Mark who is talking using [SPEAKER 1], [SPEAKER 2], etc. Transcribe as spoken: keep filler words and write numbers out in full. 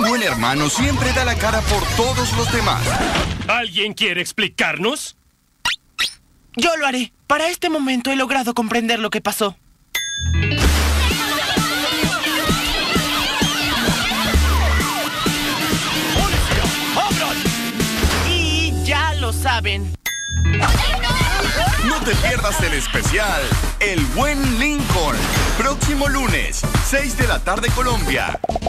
[SPEAKER 1] Un buen hermano siempre da la cara por todos los demás.
[SPEAKER 2] ¿Alguien quiere explicarnos?
[SPEAKER 3] Yo lo haré. Para este momento he logrado comprender lo que pasó. Y ya lo saben.
[SPEAKER 1] No te pierdas el especial El Buen Lincoln. Próximo lunes, seis de la tarde Colombia.